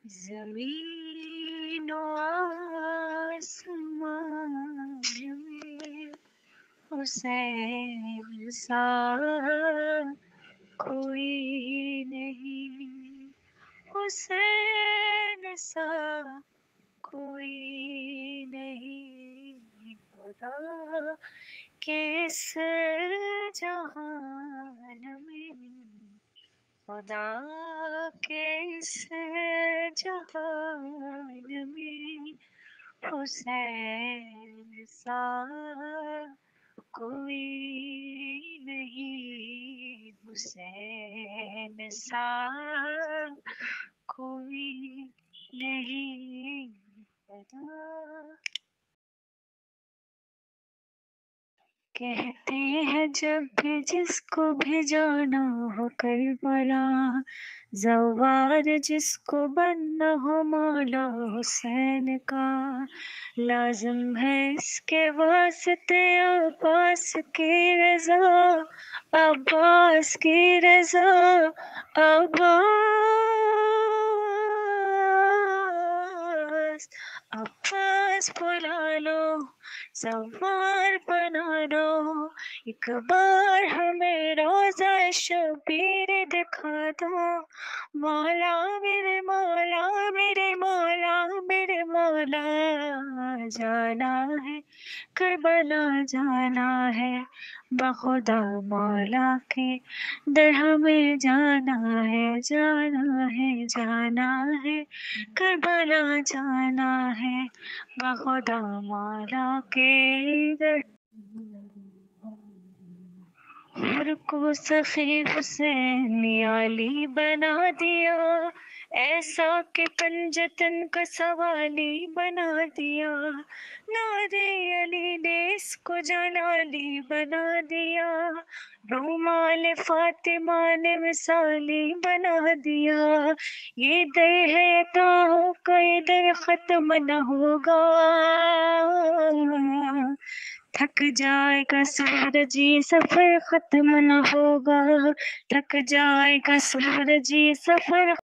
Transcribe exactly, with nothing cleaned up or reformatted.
ज़मीन और आसमान में हुसैन सा कोई नहीं, हुसैन सा कोई नहीं। खुदा के इस जहान में, खुदा के इस जहान में हुसैन सा कोई नहीं, हुसैन सा कोई नहीं। कहते हैं जब भी जिसको भी जाना हो करबला, ज़वार जिसको बनना हो मौला हुसैन का, लाज़िम है इसके वास्ते अब्बास की रज़ा, अब्बास की रज़ा, अब्बास अब्बास बुला लो, ज़वार बना लो, एक बार हमें रोज़ा शबीर दिखा दो। मौला मेरे मौला मेरे मौला मेरे मौला, जाना है करबला जाना है, बखुदा मौला के दर हमें जाना है, जाना है जाना है, करबला जाना है, बखुदा मौला के दर। हर को सखी हुसैन अली बना दिया, ऐसा कि पंजतन का सवाली बना दिया, नारे अली ने इसको जलाली बना दिया, रुमाल फातिमा ने मिसाली बना दिया। ये दर है तो कोई दर खत्म न होगा, थक जाएगा सूरज ये सफर खत्म न होगा, थक जाएगा सूरज ये सफर